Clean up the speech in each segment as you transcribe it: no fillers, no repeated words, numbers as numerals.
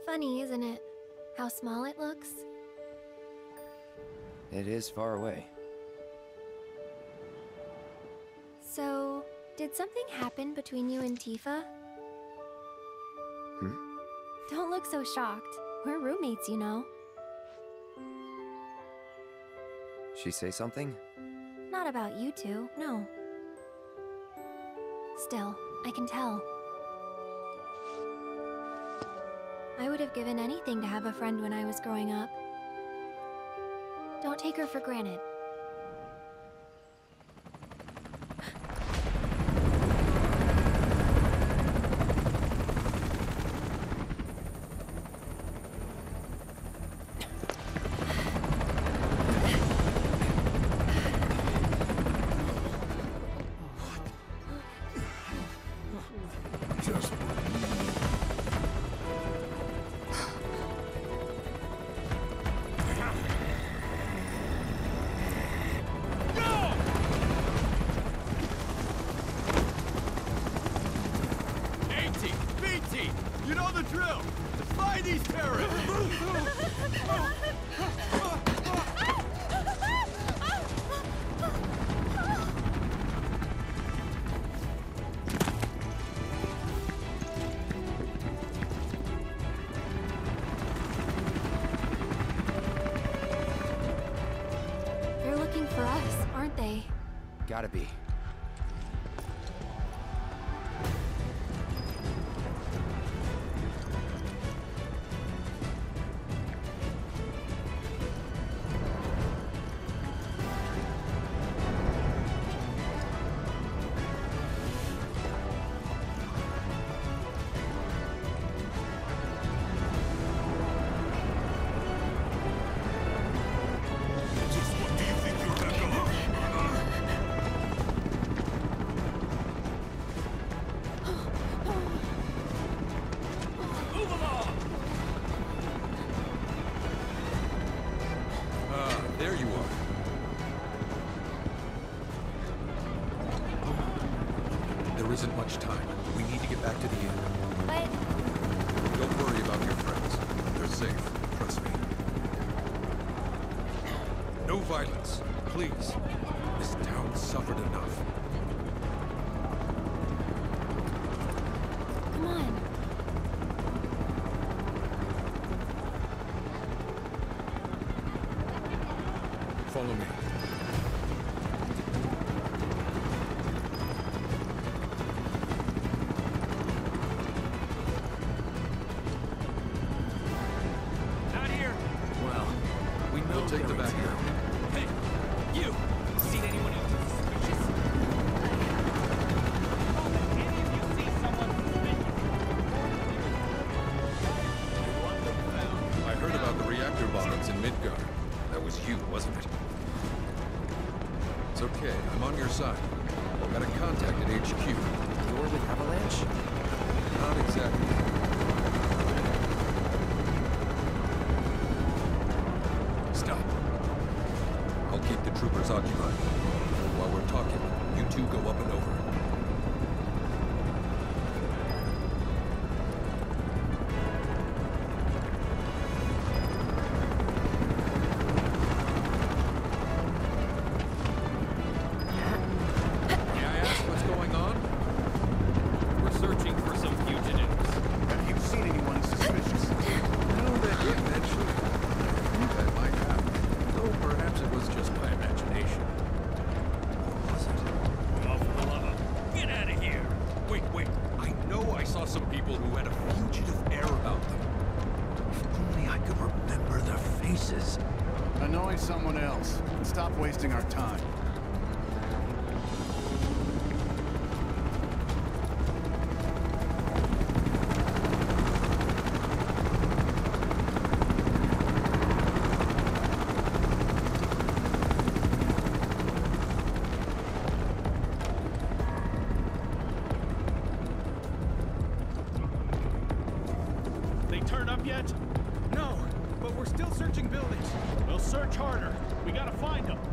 Funny, isn't it? How small it looks? It is far away. So, did something happen between you and Tifa? Don't look so shocked. We're roommates, you know. She say something? Not about you two, no. Still, I can tell. I would have given anything to have a friend when I was growing up. Don't take her for granted. You know the drill! Let's find these terrorists! They're looking for us, aren't they? Gotta be. There you are. There isn't much time. We need to get back to the inn. But... Don't worry about your friends. They're safe. Trust me. No violence. Please. This town suffered enough. come on. Follow me. Not here. Well, we'll take the back road. Hey, you! Seen anyone else suspicious? Oh, did any of you see someone suspicious? I heard about the reactor bombings in Midgard. That was you, wasn't it? It's okay. I'm on your side. Got a contact at HQ. You're with Avalanche? Not exactly. Stop. I'll keep the troopers occupied. While we're talking, you two go up and over. May I ask what's going on? We're searching for some fugitives. Have you seen anyone suspicious? No, that didn't mention. I think I might have. Though perhaps it was just my imagination. Or was it? Oh, for the love of... Get out of here! Wait, wait. I know I saw some people who had a fugitive air about them. If only I could remember their faces. Annoy someone else. And stop wasting our time. They turn up yet? No, but we're still searching buildings. We'll search harder. We gotta find them.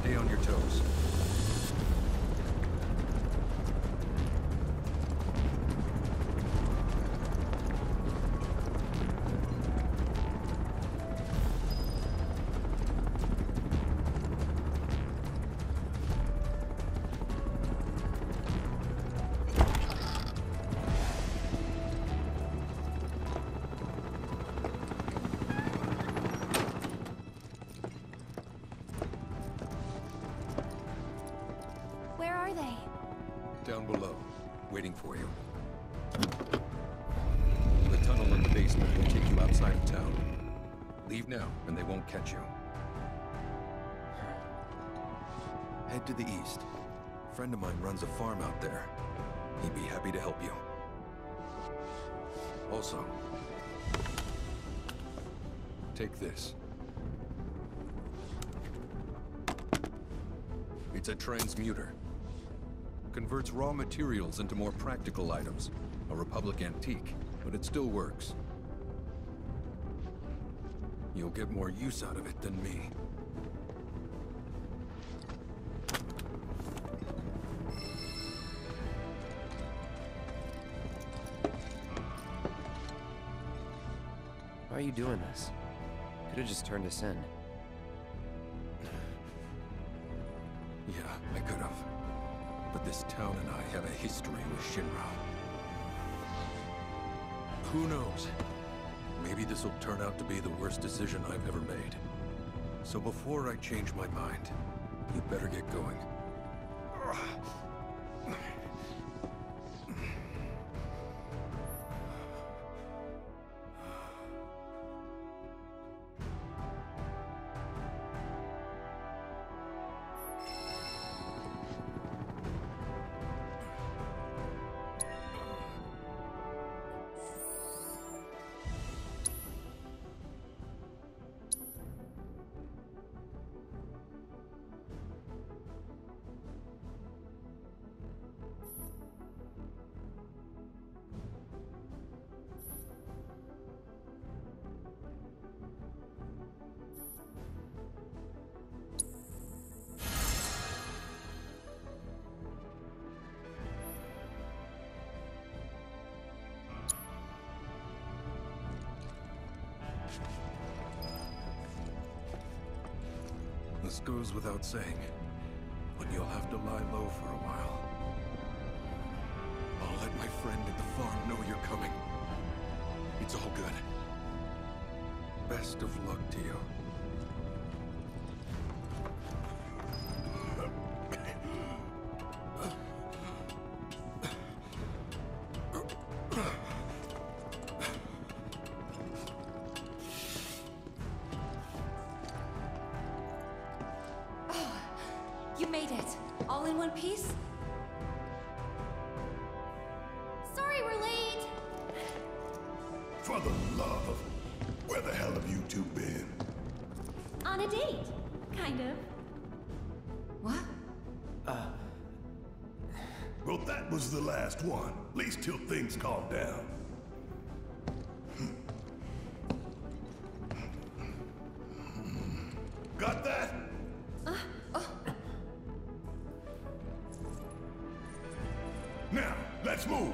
Stay on your toes. Where are they? Down below, waiting for you. The tunnel in the basement will take you outside of town. Leave now, and they won't catch you. Head to the east. A friend of mine runs a farm out there. He'd be happy to help you. Also, take this. It's a transmuter. Converts raw materials into more practical items. A Republic antique, but it still works. You'll get more use out of it than me. Why are you doing this? Could have just turned us in. Yeah, I could have. But this town and I have a history with Shinra. Who knows? Maybe this will turn out to be the worst decision I've ever made. So before I change my mind, you'd better get going. This goes without saying, but you'll have to lie low for a while. I'll let my friend at the farm know you're coming. It's all good. Best of luck to you. You made it. All in one piece? Sorry we're late! For the love of... Where the hell have you two been? On a date. Kind of. What? Well, that was the last one. At least till things calm down. Got that? Now, let's move.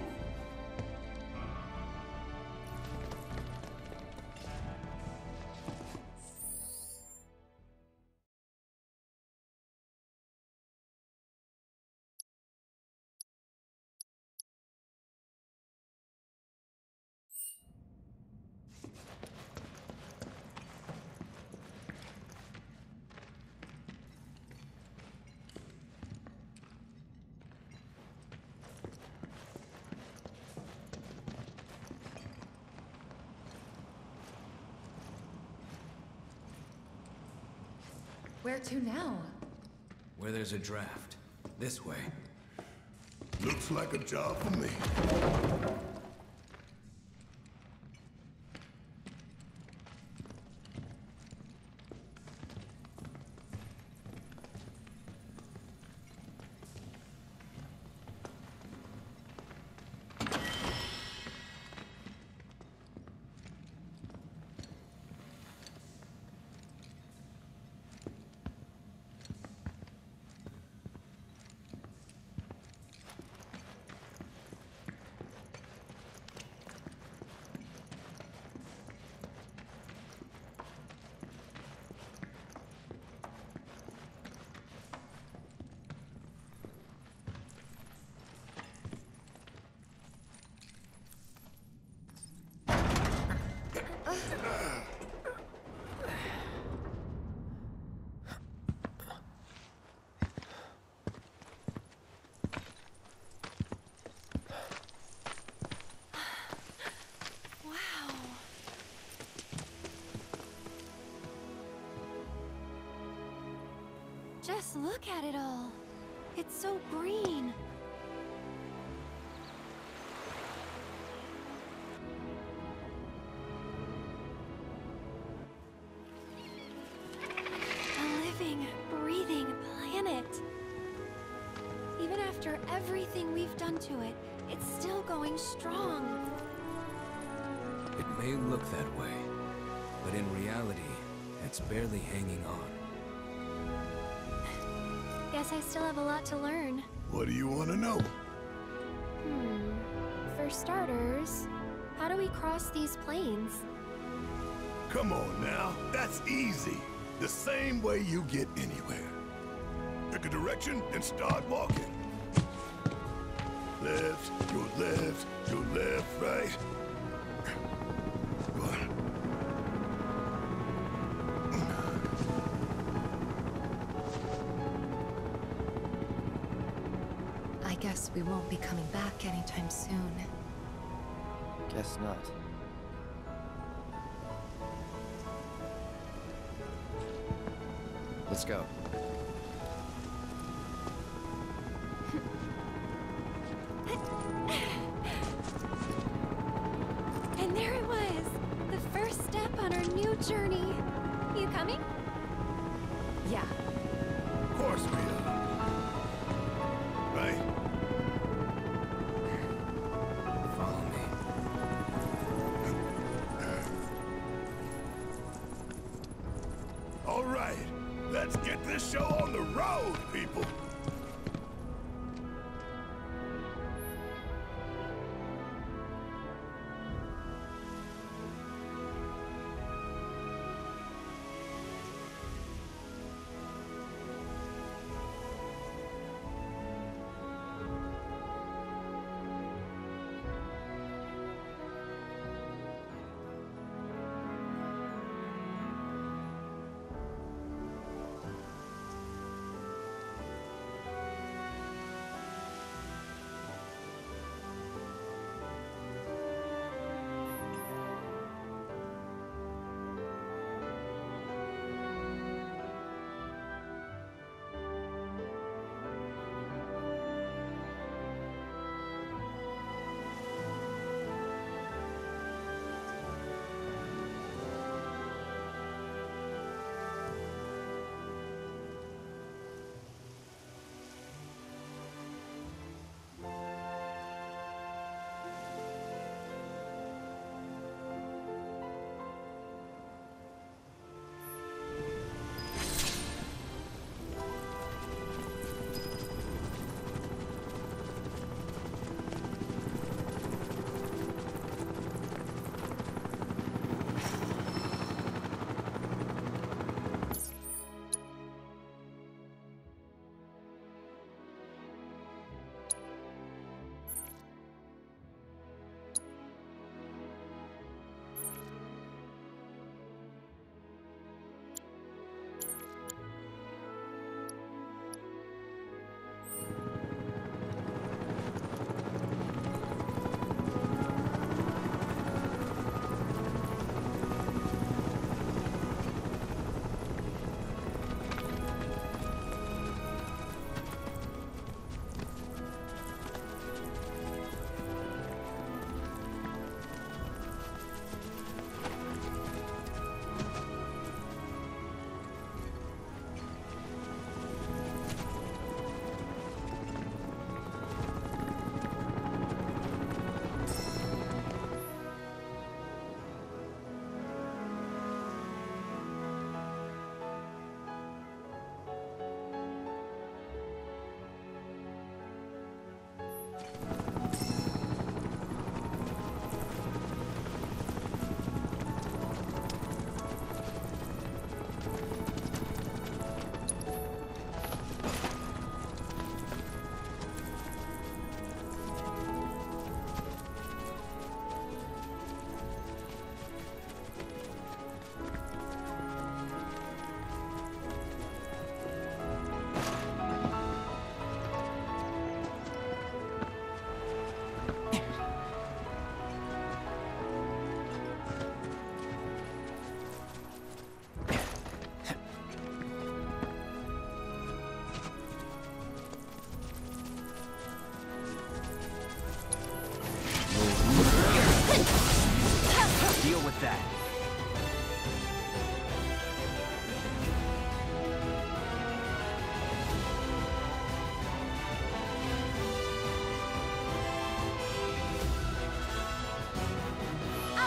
Where to now? Where there's a draft. This way. Looks like a job for me. Just look at it all. It's so green. A living, breathing planet. Even after everything we've done to it, it's still going strong. It may look that way, but in reality, it's barely hanging on. Guess I still have a lot to learn. What do you want to know? For starters, how do we cross these plains? Come on now, that's easy. The same way you get anywhere. Pick a direction and start walking. Left, your left, right. I guess we won't be coming back anytime soon. Guess not. Let's go. And there it was! The first step on our new journey. You coming? Yeah. Of course we are. Right? Follow me. All right, let's get this show on the road, people.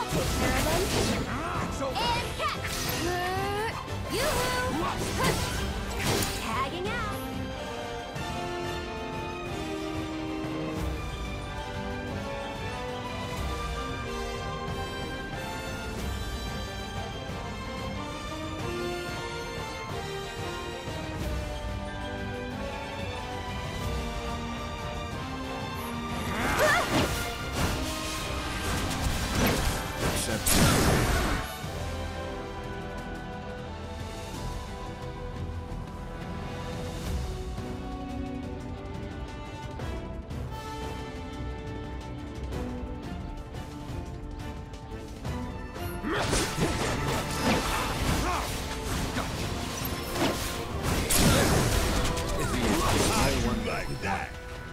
take care of them. And catch! Yoo-hoo! Tagging out. Like that.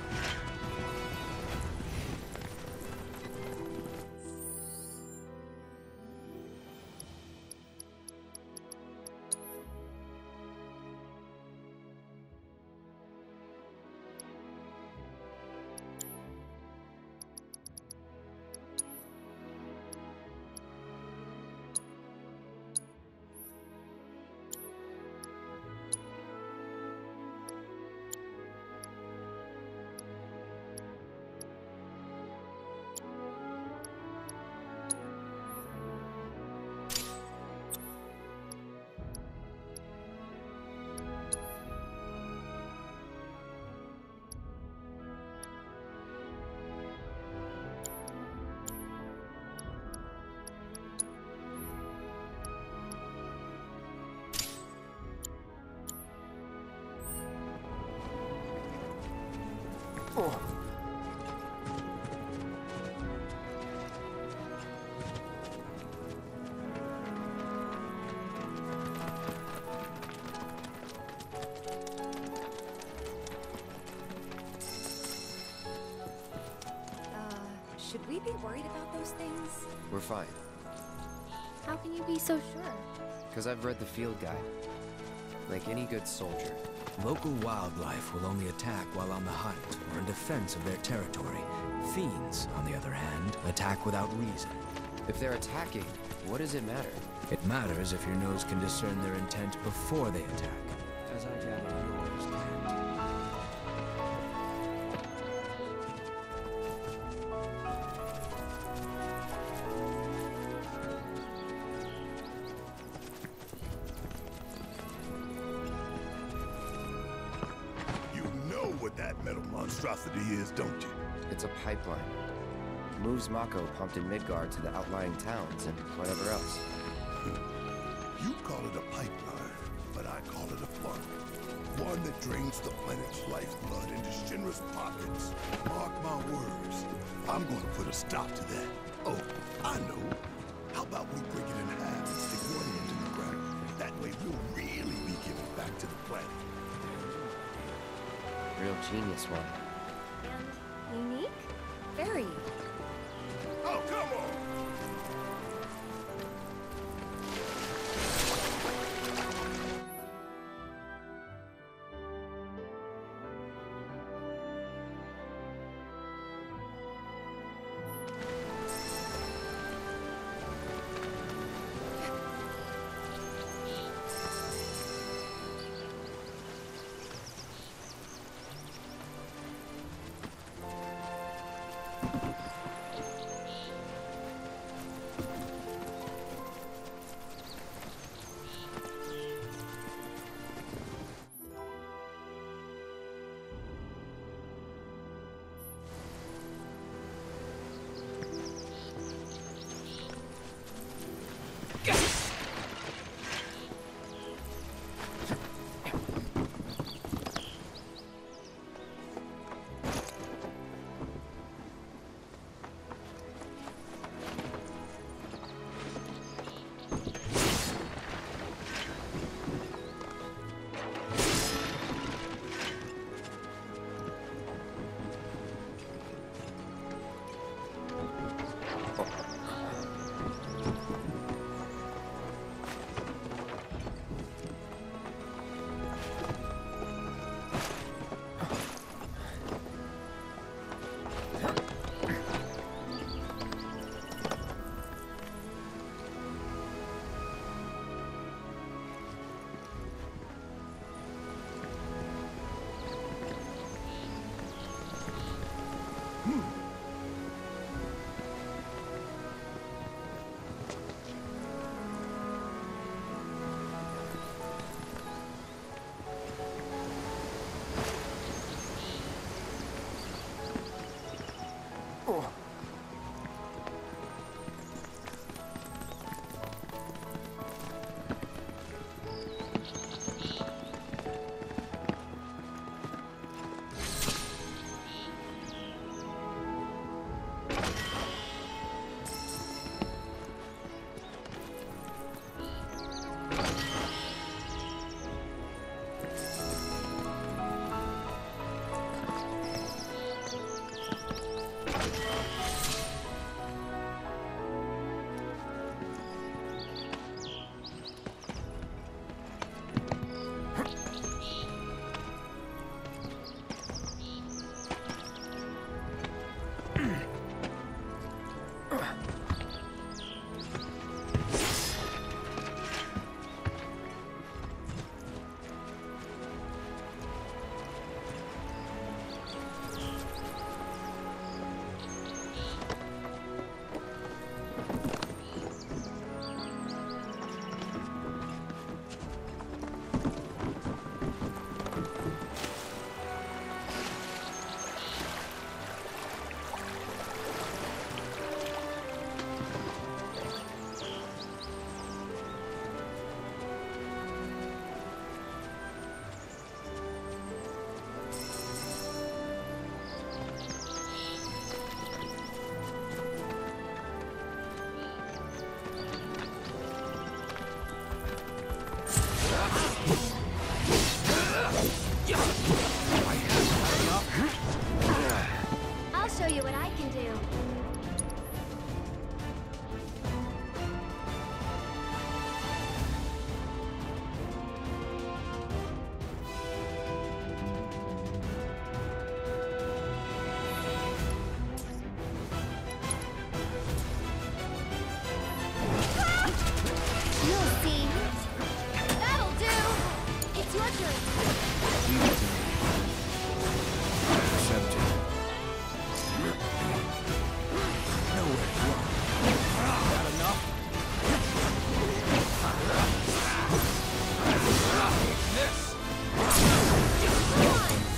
Should we be worried about those things? We're fine. How can you be so sure? Because I've read the field guide. Like any good soldier. Local wildlife will only attack while on the hunt or in defense of their territory. Fiends, on the other hand, attack without reason. If they're attacking, what does it matter? It matters if your nose can discern their intent before they attack. As I gather yours can. That metal monstrosity is, don't you? It's a pipeline. Moves Mako pumped in Midgard to the outlying towns and whatever else. You call it a pipeline, but I call it a flood. One that drains the planet's lifeblood into Shinra's pockets. Mark my words. I'm going to put a stop to that. Oh, I know. How about we break it in half and stick one end in the ground? That way we'll really be giving back to the planet. Real genius one. And unique? Very. Oh, come on!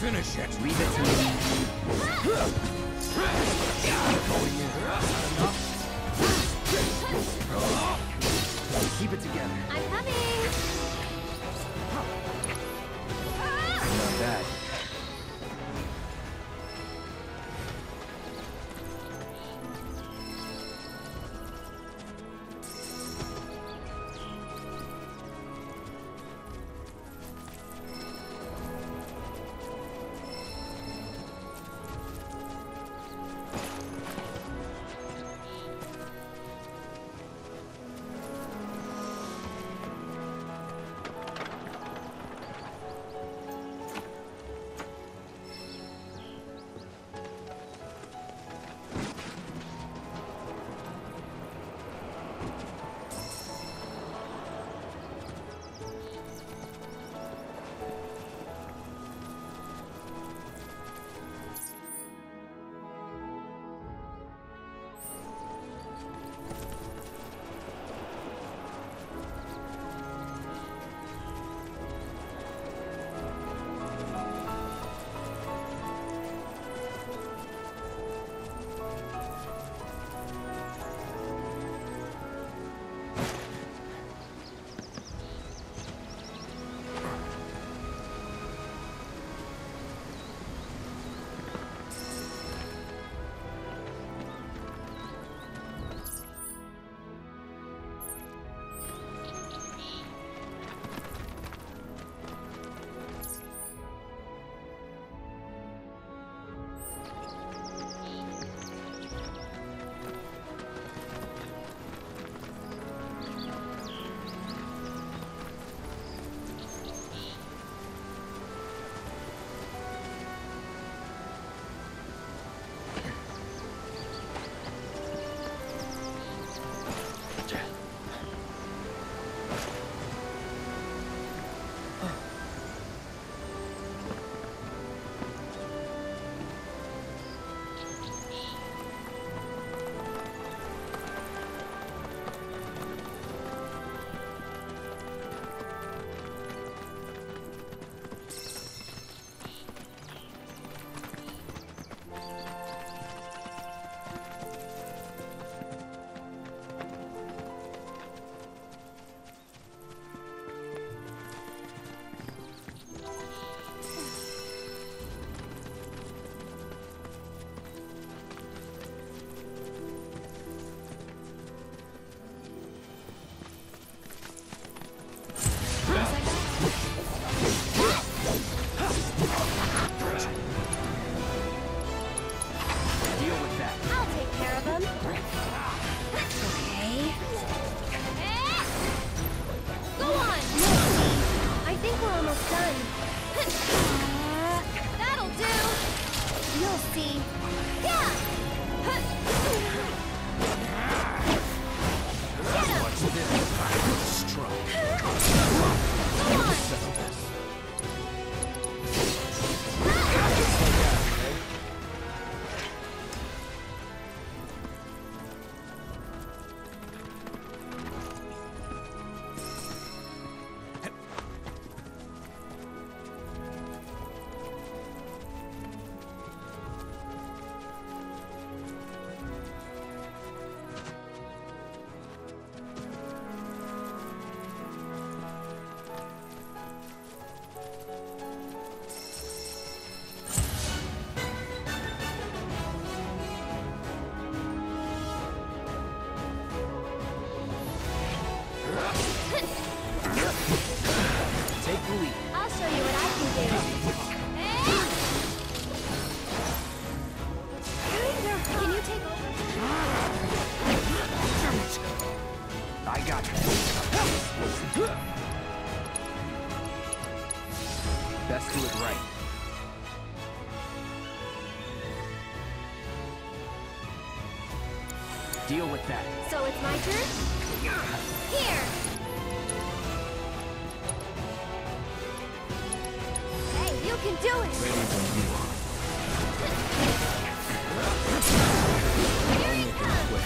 Finish it. Leave it to me. Keep it together. I'm coming! Not bad. Best do it right. Deal with that. So it's my turn? Here! Hey, you can do it! Ready when you are. Here he comes!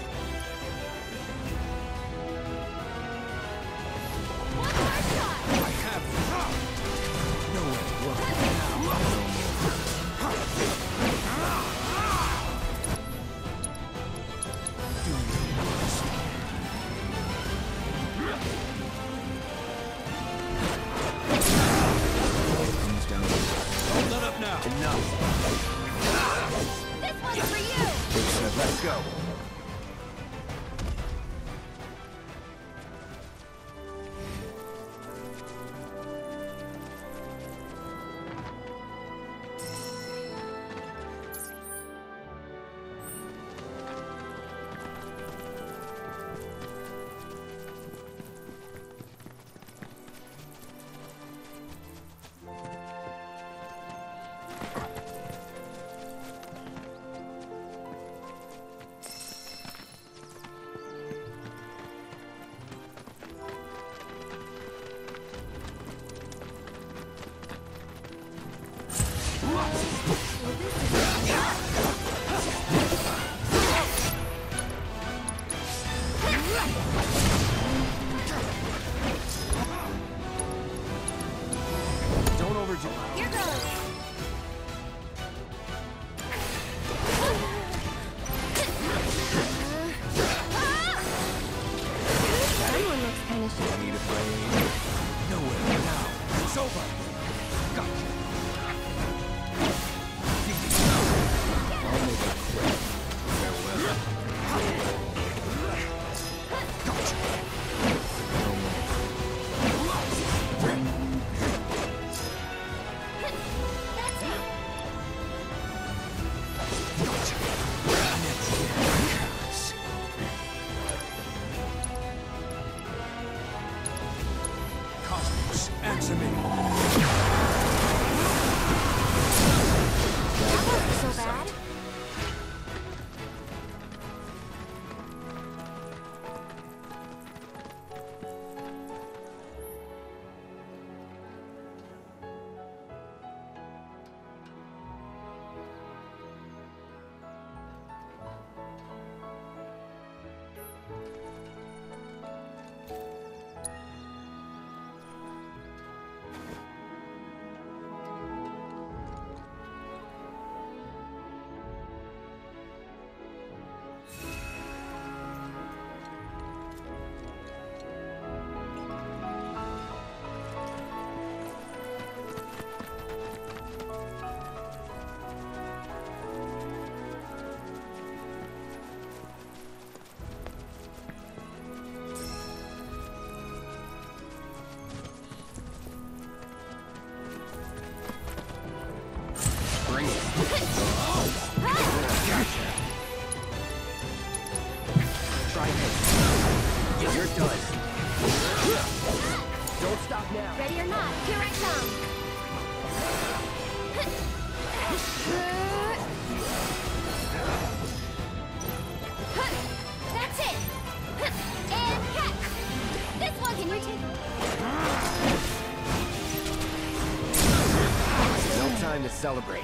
One more shot! go. Don't overdo it. Here goes. Someone looks kind of I need a brain. Nowhere now. It's over. Gotcha. I'll make it quick. Farewell. Gotcha. No more. That's it. Gotcha. Next year. Cosmos, answer me. That wasn't so bad. Bring it. Try this. You're done. Don't stop now. Ready or not, here I come. That's it. And catch. This one, can you take? No time to celebrate.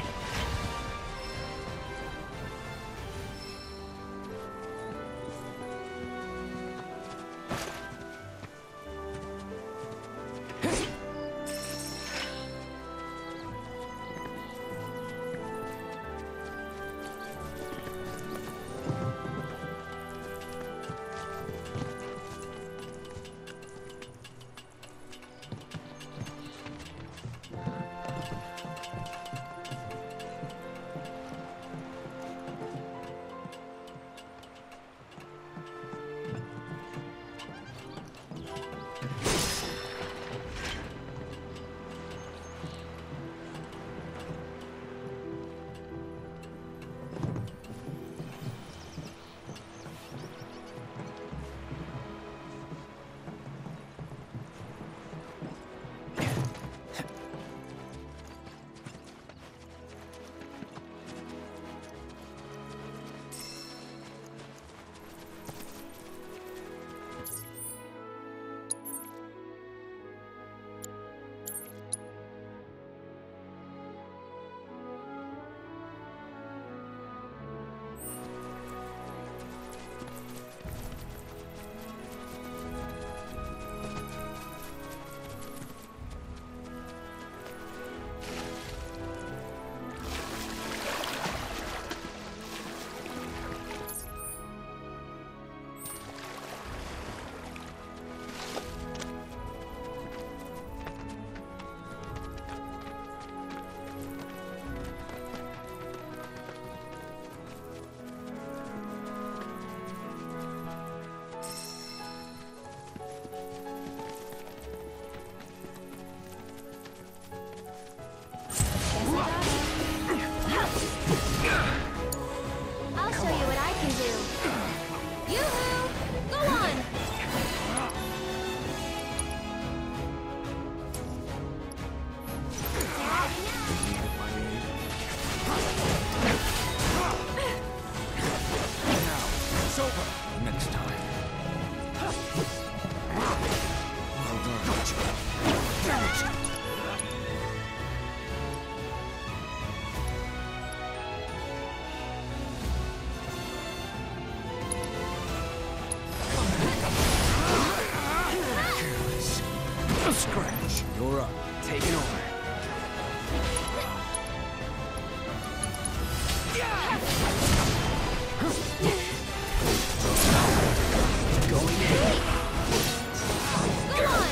You're up. Taking over. Going in. Go on!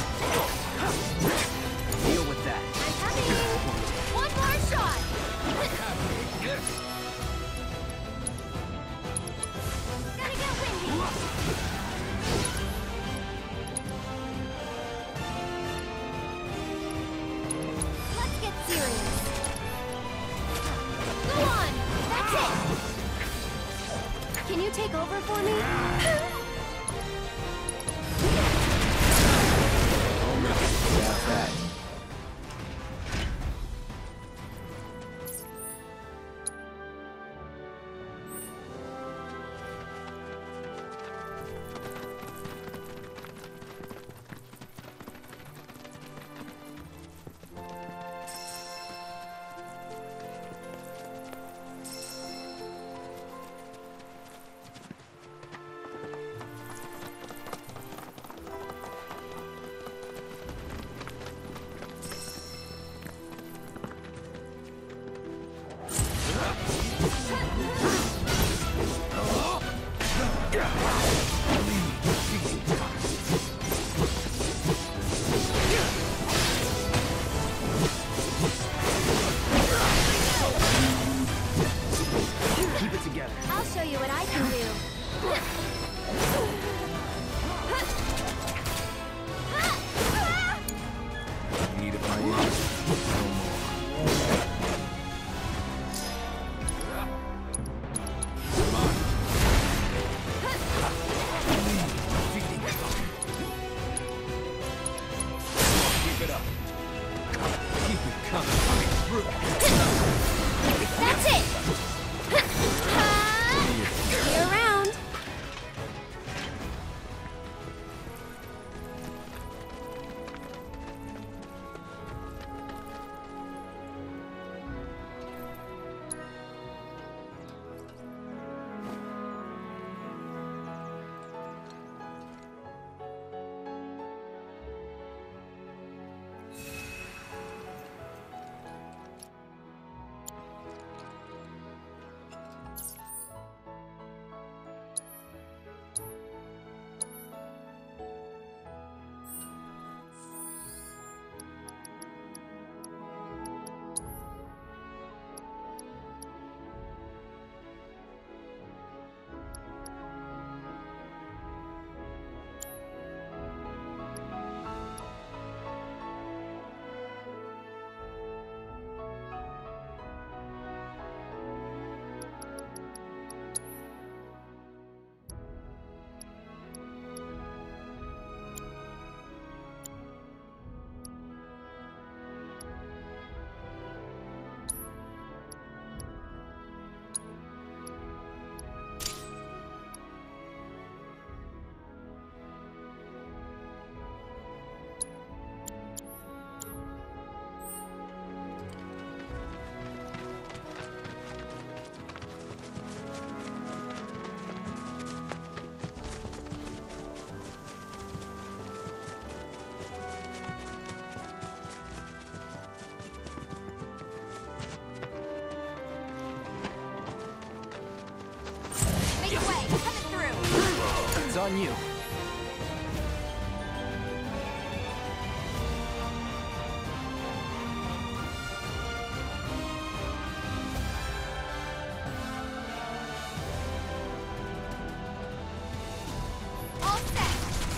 Deal with that. I'm coming! One more shot! Gonna get windy! Let's get serious. Go on! That's it! Can you take over for me? That's that. Keep it together. I'll show you what I can do. Need of my ears. Keep it up. Keep it coming through. That's it! See you around. Make your way. Coming through. It's on you. All set.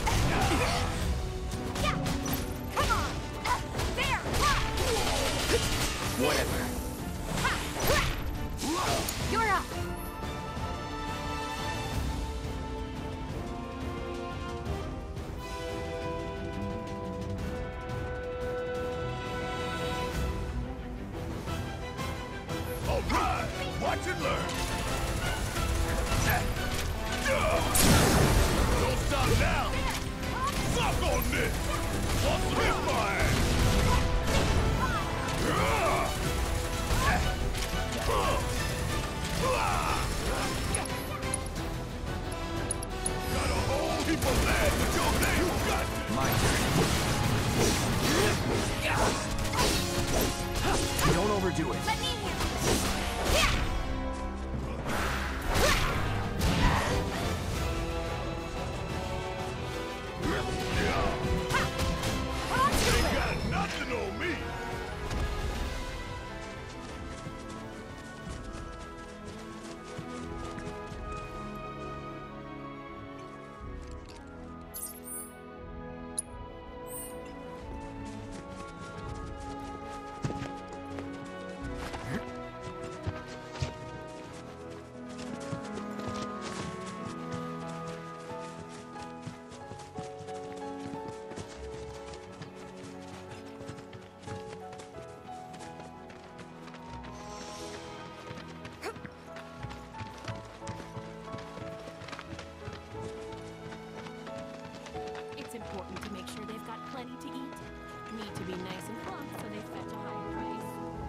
Yeah. Come on. There. Whatever. You're up. All right, watch and learn. Don't stop now. Suck on this. What's in mine? do it. Let me handle it. Yeah! Ain't got nothing on me. It's important to make sure they've got plenty to eat. Need to be nice and plump so they fetch a higher price.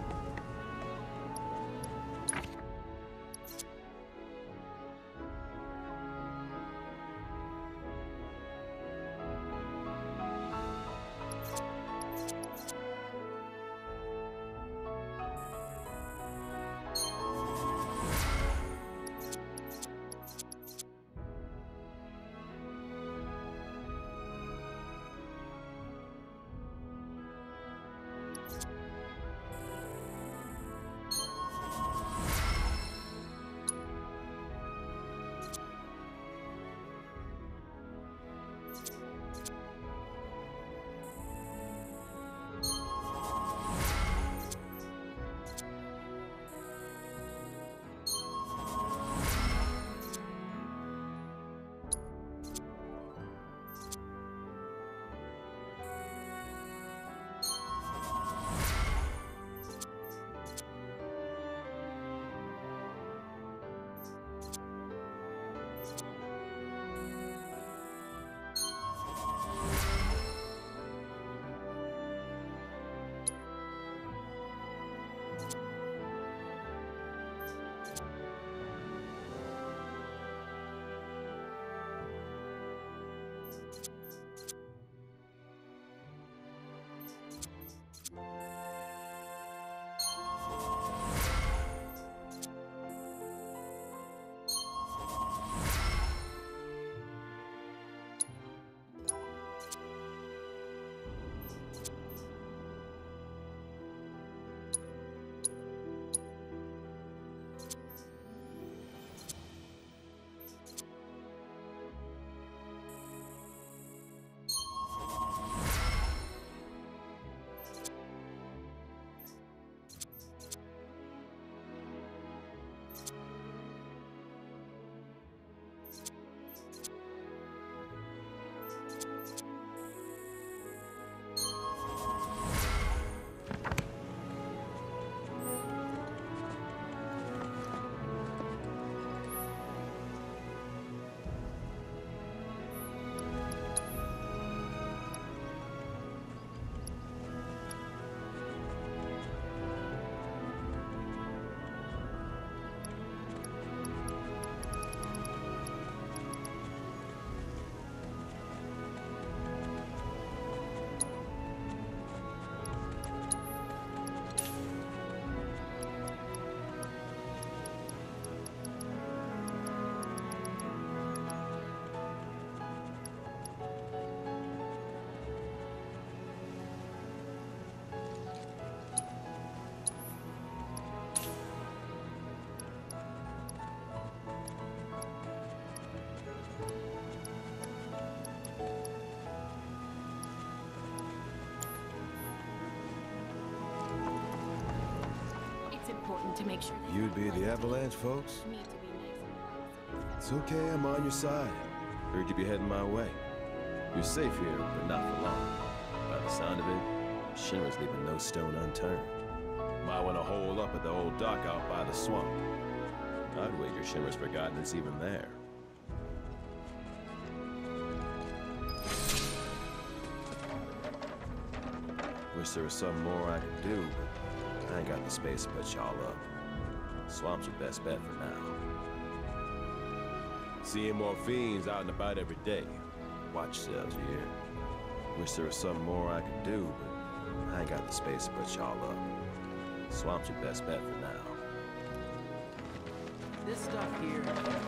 Important to make sure they You'd be the Avalanche, folks? need to be nice and plump so they It's okay, I'm on your side. Heard you be heading my way. You're safe here, but not for long. By the sound of it, Shinra's leaving no stone unturned. Might want to hole up at the old dock out by the swamp. I'd wager Shinra's forgotten it's even there. Wish there was something more I could do, but I ain't got the space to put y'all up. Swamp's your best bet for now. Seeing more fiends out and about every day. Watch yourselves here. Wish there was something more I could do, but I ain't got the space to put y'all up. Swamp's your best bet for now. This stuff here.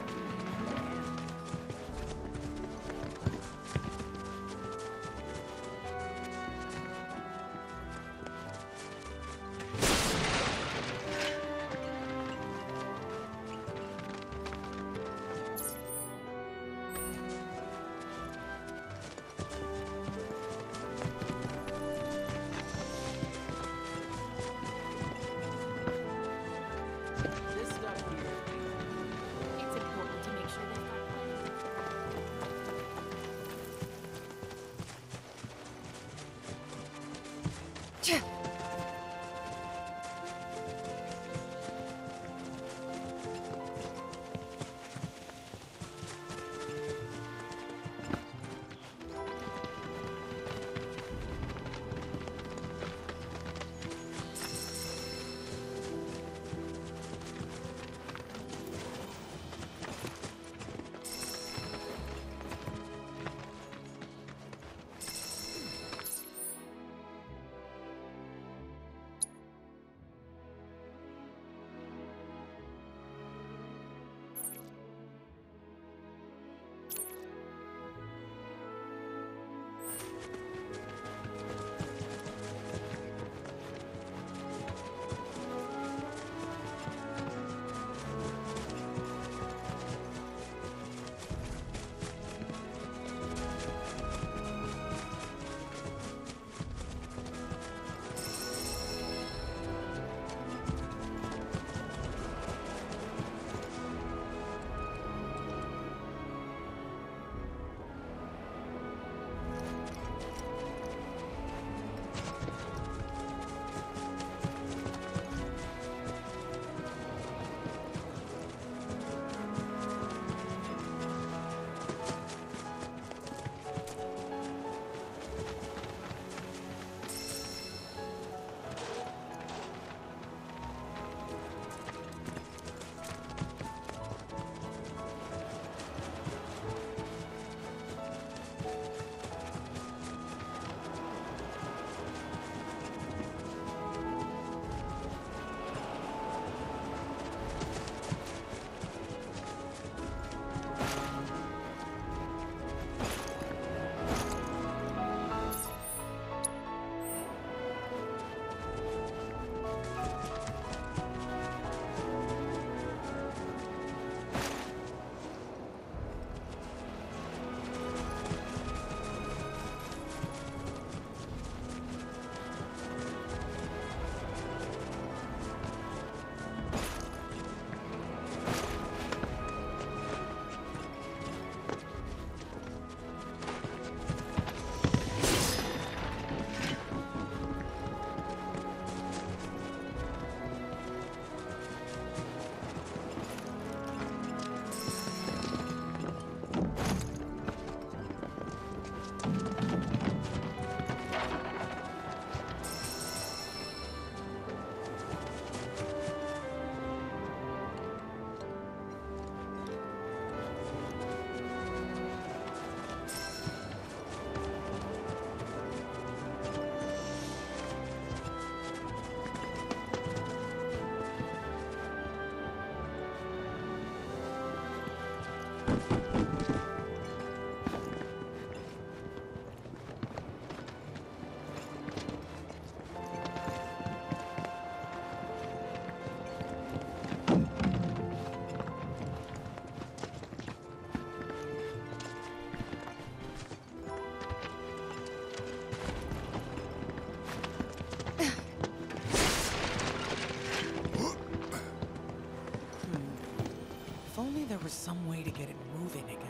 There was some way to get it moving again.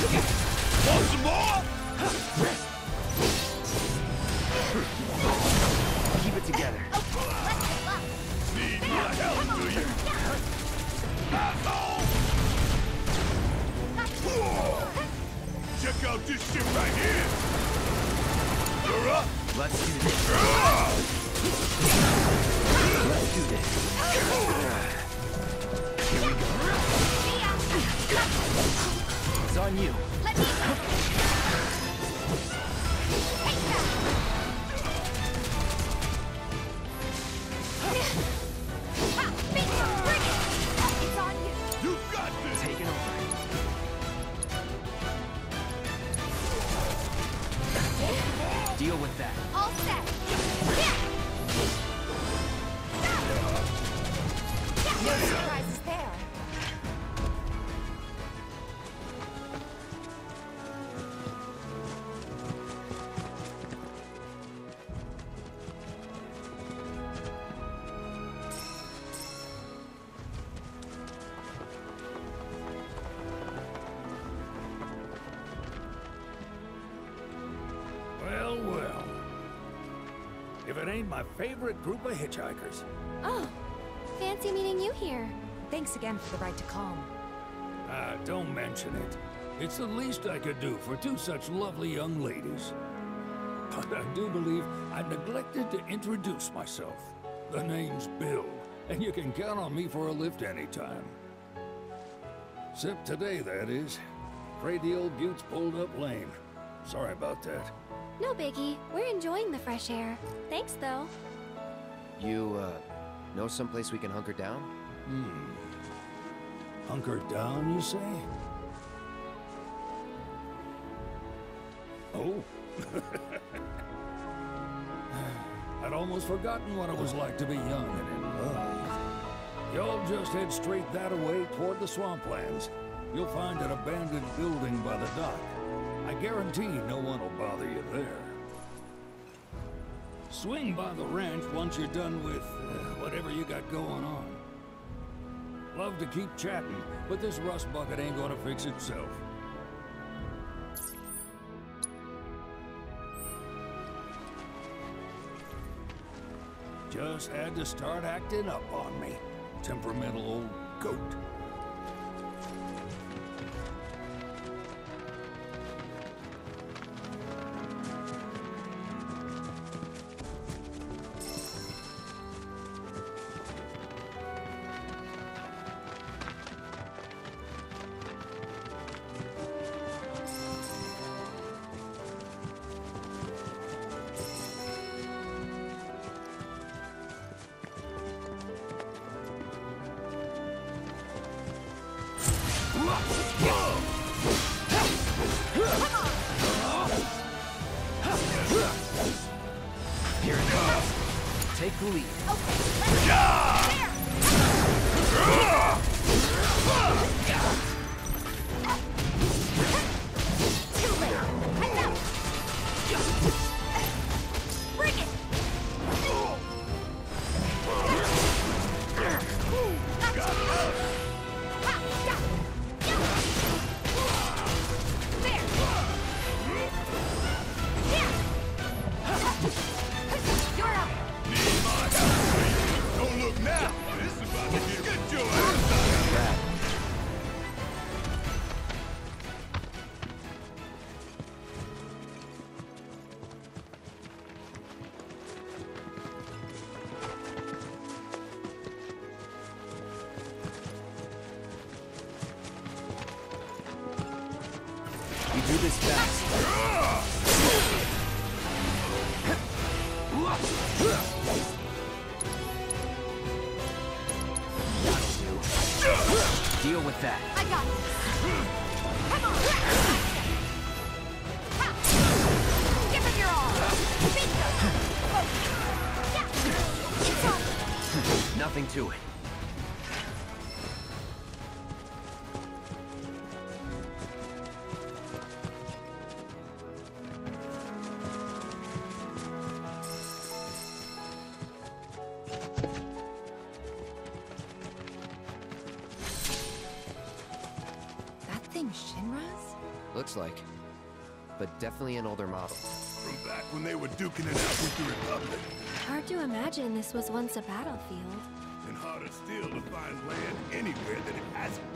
Want some more? Keep it together. Need my help, do you? Asshole! Check out this shit right here! You're up! Let's do this. Let's do this. Here we go. It's on you. Let me go. Bring it. It's on you. You got this! Take it over. Deal with that. All set. No surprises there. Well, well. If it ain't my favorite group of hitchhikers. Oh, fancy meeting you here. Thanks again for the ride to Calm. Ah, don't mention it. It's the least I could do for two such lovely young ladies. But I do believe I neglected to introduce myself. The name's Bill, and you can count on me for a lift anytime. Except today, that is. Afraid the old bute's pulled up lame. Sorry about that. No biggie. We're enjoying the fresh air. Thanks, though. You, know someplace we can hunker down? Hunker down, you say? Oh. I'd almost forgotten what it was like to be young and in love. Y'all just head straight that away toward the swamplands. You'll find an abandoned building by the dock. I guarantee no one will bother you there. Swing by the ranch once you're done with whatever you got going on. Love to keep chatting, but this rust bucket ain't gonna fix itself. Just had to start acting up on me. Temperamental old goat. Here it goes. Take the lead. Too late. Heads up. Bring it. Don't look now! This is about to get your ass. You do this fast. Deal with that. I got this. Come on. Ha. Give it your all. Bingo. Oh. Yeah. It's on. Nothing to it. That thing Shinra's? Looks like. But definitely an older model. From back when they were duking it out with the Republic. Hard to imagine this was once a battlefield. And harder still to find land anywhere that it hasn't